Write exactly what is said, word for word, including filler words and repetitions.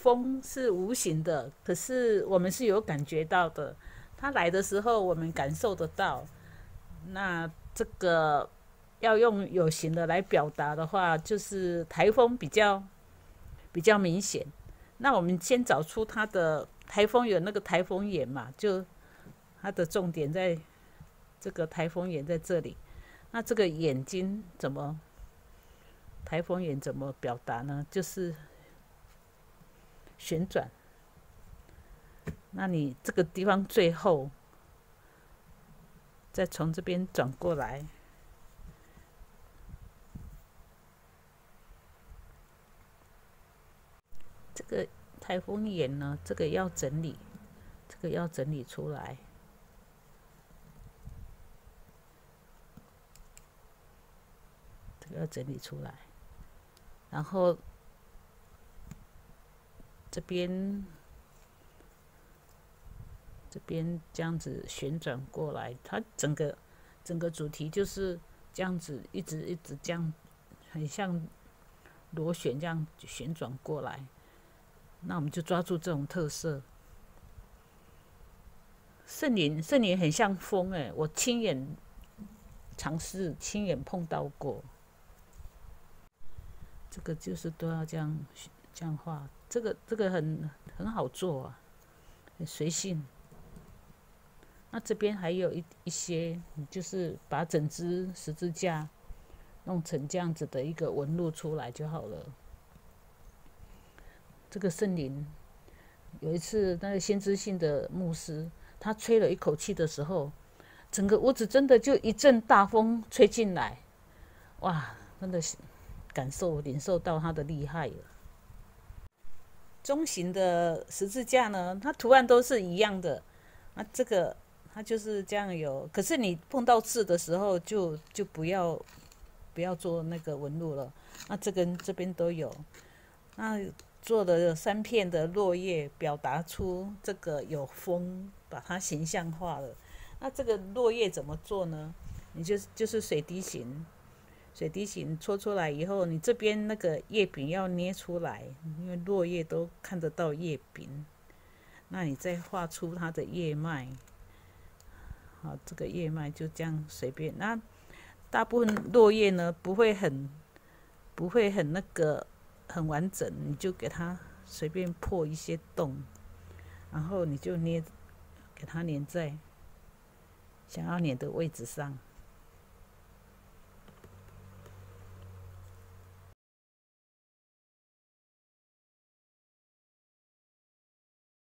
风是无形的，可是我们是有感觉到的。它来的时候，我们感受得到。那这个要用有形的来表达的话，就是台风比较比较明显。那我们先找出它的台风有那个台风眼嘛，就它的重点在这个台风眼在这里。那这个眼睛怎么台风眼怎么表达呢？就是旋转。那你这个地方最后再从这边转过来，这个台风眼呢，这个要整理，这个要整理出来。这个要整理出来，然后这边这边这样子旋转过来，它整个整个主题就是这样子，一直一直这样，很像螺旋这样旋转过来。那我们就抓住这种特色。圣灵，圣灵很像风哎、欸，我亲眼尝试，亲眼碰到过。这个就是都要这样这样画，这个这个很很好做啊，很随性。那这边还有一一些，就是把整只十字架弄成这样子的一个纹路出来就好了。这个圣灵，有一次那个先知性的牧师，他吹了一口气的时候，整个屋子真的就一阵大风吹进来，哇，真的感受领受到他的厉害了。中型的十字架呢，它图案都是一样的，那这个它就是这样有，可是你碰到字的时候就就不要不要做那个纹路了。那这跟这边都有，那做了三片的落叶，表达出这个有风，把它形象化了。那这个落叶怎么做呢？你就就是水滴形，水滴形搓出来以后，你这边那个叶柄要捏出来，因为落叶都看得到叶柄。那你再画出它的叶脉，好，这个叶脉就这样随便。那大部分落叶呢不会很不会很那个很完整，你就给它随便破一些洞，然后你就捏，给它粘在想要粘的位置上。